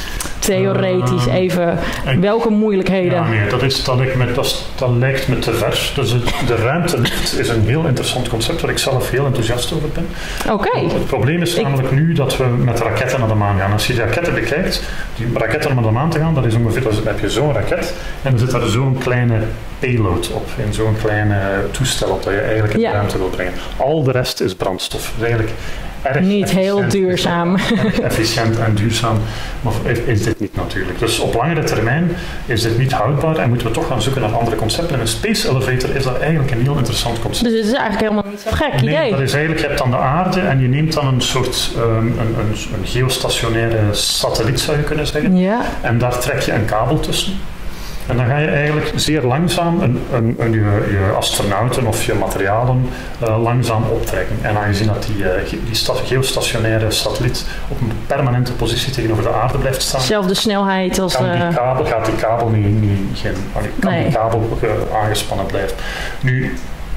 Theoretisch uh, even, ik, welke moeilijkheden? Ja, nee, dat, is, dat, lijkt me, dat, dat lijkt me te ver. Dus het, de ruimtelift is een heel interessant concept waar ik zelf heel enthousiast over ben. Oké. Okay. Het probleem is ik, namelijk nu dat we met raketten naar de maan gaan. Als je die raketten bekijkt, die raketten om naar de maan te gaan, dat is ongeveer, dan heb je zo'n raket en er zit daar zo'n kleine payload op, in zo'n kleine toestel op dat je eigenlijk in ja. de ruimte wil brengen. Al de rest is brandstof. Dus eigenlijk erg niet heel duurzaam. Erg efficiënt en duurzaam, maar is dit niet natuurlijk. Dus op langere termijn is dit niet houdbaar en moeten we toch gaan zoeken naar andere concepten. En een space elevator is dat eigenlijk een heel interessant concept. Dus het is eigenlijk helemaal niet zo gek nee, idee. Dat is eigenlijk, je hebt dan de aarde en je neemt dan een soort um, een, een, een geostationaire satelliet, zou je kunnen zeggen. Ja. En daar trek je een kabel tussen. En dan ga je eigenlijk zeer langzaam een, een, een, je, je astronauten of je materialen uh, langzaam optrekken. En aangezien dat die, uh, die sta- geostationaire satelliet op een permanente positie tegenover de aarde blijft staan, zelfde snelheid als... Kan die kabel, gaat die kabel niet, niet geen, kan nee. die kabel uh, aangespannen blijven. Nu,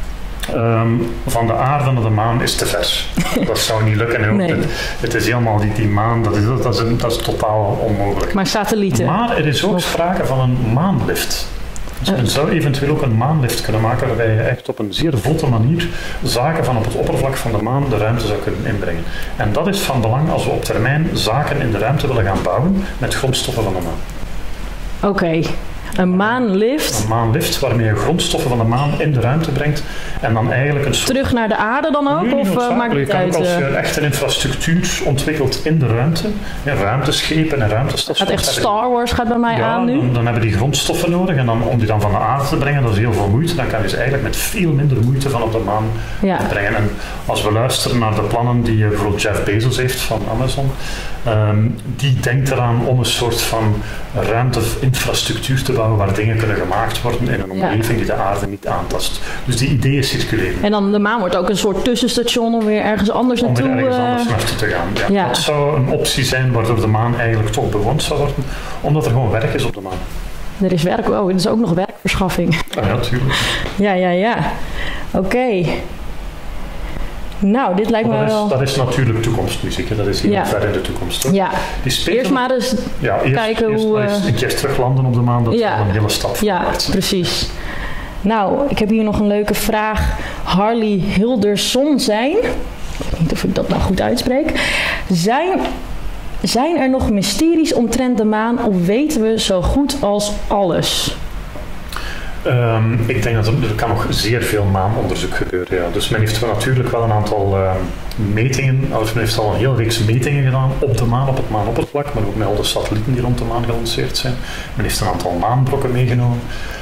Um, van de aarde naar de maan is te ver. Dat zou niet lukken. Nee. Het, het is helemaal die, die maan, dat is, dat, is een, dat is totaal onmogelijk. Maar satellieten? Maar er is ook of... sprake van een maanlift. Dus men zou eventueel ook een maanlift kunnen maken waarbij je echt op een zeer vlotte manier zaken van op het oppervlak van de maan de ruimte zou kunnen inbrengen. En dat is van belang als we op termijn zaken in de ruimte willen gaan bouwen met grondstoffen van de maan. Oké. Okay. Een maanlift? Een maanlift waarmee je grondstoffen van de maan in de ruimte brengt en dan eigenlijk een soort... Terug naar de aarde dan ook? Nee, of uh, maakt het je uit? Als je echt een infrastructuur ontwikkelt in de ruimte, ja, ruimteschepen en ruimtestations... Gaat echt Star Wars gaat bij mij ja, aan nu? Dan, dan hebben die grondstoffen nodig en dan, om die dan van de aarde te brengen, dat is heel veel moeite. Dan kan je ze eigenlijk met veel minder moeite van op de maan ja. brengen. En als we luisteren naar de plannen die bijvoorbeeld Jeff Bezos heeft van Amazon, um, die denkt eraan om een soort van ruimteinfrastructuur te bouwen waar dingen kunnen gemaakt worden in een omgeving ja. die de aarde niet aantast. Dus die ideeën circuleren. En dan de maan wordt ook een soort tussenstation om weer ergens anders om naartoe... Om weer ergens uh... anders naartoe te gaan. Ja. Ja. Dat zou een optie zijn waardoor de maan eigenlijk toch bewoond zou worden, omdat er gewoon werk is op de maan. Er is werk, oh, er is ook nog werkverschaffing. Ja, natuurlijk. Ja, ja, ja. Oké. Okay. Nou, dit lijkt maar me dat wel... Is, dat is natuurlijk toekomstmuziek, hè. Dat is heel ja. ver in de toekomst. Hoor. Ja. Die spelen... Eerst maar eens ja, eerst, kijken eerst hoe... Maar eens een keer terug landen op de maan, dat ja. is een hele stap voorwaarts. Ja, precies. Nou, ik heb hier nog een leuke vraag. Harley Hilderson zijn... Ik weet niet of ik dat nou goed uitspreek. Zijn... Zijn er nog mysteries omtrent de maan of weten we zo goed als alles? Um, ik denk dat er, er kan nog zeer veel maanonderzoek gebeuren. Ja. Dus men heeft wel natuurlijk wel een aantal uh, metingen, of men heeft al een hele reeks metingen gedaan op de maan, op het maanoppervlak, maar ook met al de satellieten die rond de maan gelanceerd zijn. Men heeft een aantal maanbrokken meegenomen.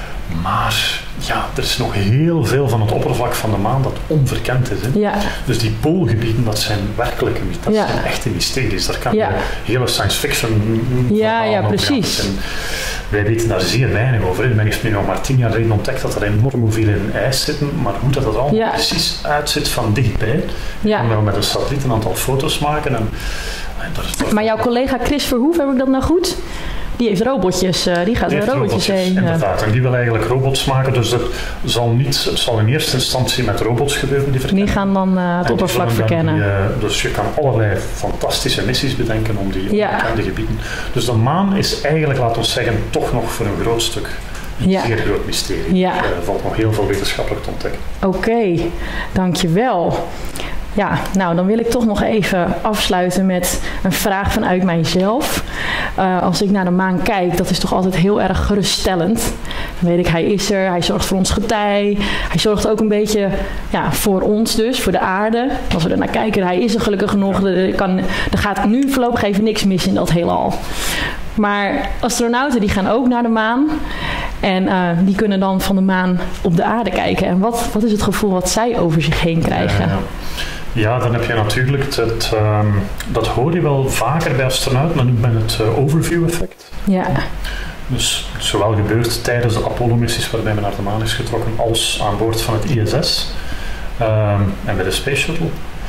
Maar ja, er is nog heel veel van het oppervlak van de maan dat onverkend is. Hè? Ja. Dus die poolgebieden, dat zijn werkelijke dat ja. zijn echte mysteries. Daar kan ja. je hele science fiction ja, ja, precies. En wij weten daar zeer weinig over. Men heeft nu nog maar tien jaar geleden ontdekt dat er enorm hoeveelheden ijs zitten, maar hoe dat, dat allemaal ja. precies uitziet van dichtbij. Ja. Je kan wel met een satelliet een aantal foto's maken. En, en dat is toch... Maar jouw collega Chris Verhoef, heb ik dat nou goed? Die heeft robotjes, uh, die gaat die robotjes, robotjes heen. Inderdaad, en die wil eigenlijk robots maken, dus dat zal, niet, het zal in eerste instantie met robots gebeuren. Die, die gaan dan uh, het oppervlak verkennen. Die, uh, dus je kan allerlei fantastische missies bedenken om die ja. onbekende gebieden. Dus de maan is eigenlijk, laten we zeggen, toch nog voor een groot stuk een ja. zeer groot mysterie. Ja. Er uh, valt nog heel veel wetenschappelijk te ontdekken. Oké, okay, dankjewel. Ja, nou dan wil ik toch nog even afsluiten met een vraag vanuit mijzelf. Uh, als ik naar de maan kijk, dat is toch altijd heel erg geruststellend. Dan weet ik, hij is er, hij zorgt voor ons getij. Hij zorgt ook een beetje ja, voor ons dus, voor de aarde. Als we er naar kijken, hij is er gelukkig nog. Er, kan, er gaat nu voorlopig even niks mis in dat heelal. Maar astronauten die gaan ook naar de maan. En uh, die kunnen dan van de maan op de aarde kijken. En wat, wat is het gevoel wat zij over zich heen krijgen? Ja, ja. Ja, dan heb je natuurlijk, het, um, dat hoor je wel vaker bij astronauten, dan noemt men het uh, overview-effect. Ja. Dus zowel gebeurt tijdens de Apollo-missies waarbij men naar de maan is getrokken, als aan boord van het I S S um, en bij de Space Shuttle.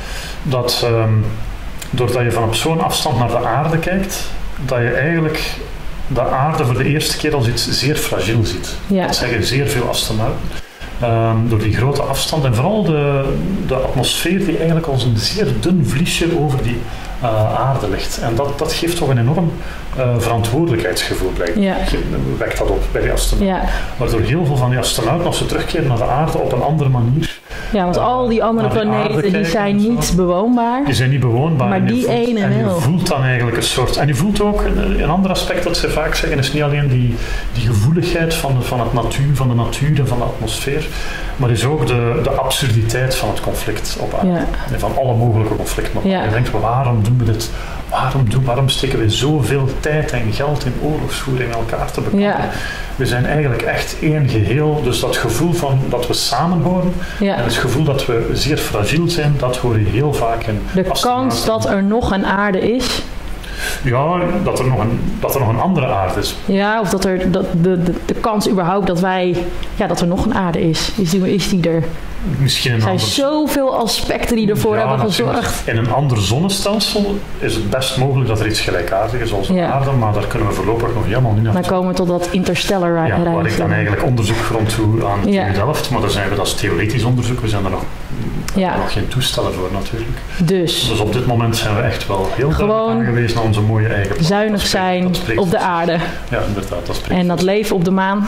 Dat um, doordat je van op zo'n afstand naar de aarde kijkt, dat je eigenlijk de aarde voor de eerste keer als iets zeer fragiel ziet. Ja. Dat zeggen zeer veel astronauten. Um, door die grote afstand en vooral de, de atmosfeer die eigenlijk als een zeer dun vliesje over die uh, aarde ligt. En dat, dat geeft toch een enorm uh, verantwoordelijkheidsgevoel, blijkbaar. Ja. Wekt dat op bij die astronauten. Ja. Waardoor heel veel van die astronauten, als ze terugkeren naar de aarde, op een andere manier... Ja, want uh, al die andere die planeten die zijn niet bewoonbaar. Die zijn niet bewoonbaar. Maar die voelt, ene en wel. je voelt dan eigenlijk een soort... En je voelt ook, een, een ander aspect dat ze vaak zeggen, is niet alleen die, die gevoeligheid van, de, van, het natuur, van de natuur en van de atmosfeer, maar is ook de, de absurditeit van het conflict op aarde. Ja. En van alle mogelijke conflicten op aarde. Ja. Je denkt, waarom doen we dit? Waarom, doen, waarom steken we zoveel tijd en geld in oorlogsvoering elkaar te bekampen? Ja. We zijn eigenlijk echt één geheel. Dus dat gevoel van dat we samenhoren ja. en het gevoel dat we zeer fragiel zijn, dat hoor je heel vaak in. De kans dat er nog een aarde is. Ja, dat er nog een, dat er nog een andere aarde is. Ja, of dat er dat de, de, de kans überhaupt dat wij, ja, dat er nog een aarde is. Is die, is die er? Misschien een er zijn ander... zoveel aspecten die ervoor ja, hebben gezorgd. In een ander zonnestelsel is het best mogelijk dat er iets gelijkaardigs is als de ja. aarde, maar daar kunnen we voorlopig nog helemaal niet naartoe. Dan komen we tot dat interstellar ja, reizen. Waar ik dan eigenlijk onderzoek rond doe aan de ja. T U Delft, maar daar zijn we, dat is theoretisch onderzoek, we zijn er nog, ja. nog geen toestellen voor natuurlijk. Dus, dus op dit moment zijn we echt wel heel gewoon aangewezen aan onze mooie eigen plan. Zuinig zijn op de aarde. Ja, inderdaad. Dat en dat leven op de maan.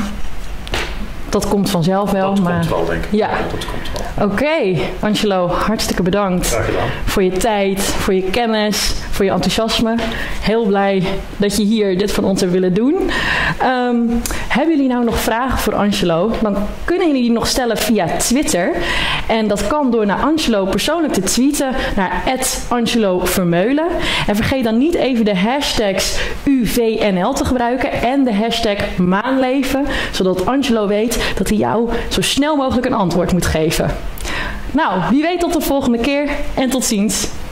Dat komt vanzelf wel. Dat maar... komt wel, denk ik. Ja. Ja, dat komt wel. Oké, okay. Angelo, hartstikke bedankt. Graag gedaan. Voor je tijd, voor je kennis, voor je enthousiasme. Heel blij dat je hier dit van ons hebt willen doen. Um, hebben jullie nou nog vragen voor Angelo? Dan kunnen jullie die nog stellen via Twitter. En dat kan door naar Angelo persoonlijk te tweeten naar at Angelo Vermeulen. En vergeet dan niet even de hashtags U V N L te gebruiken en de hashtag Maanleven, zodat Angelo weet dat hij jou zo snel mogelijk een antwoord moet geven. Nou, wie weet tot de volgende keer en tot ziens.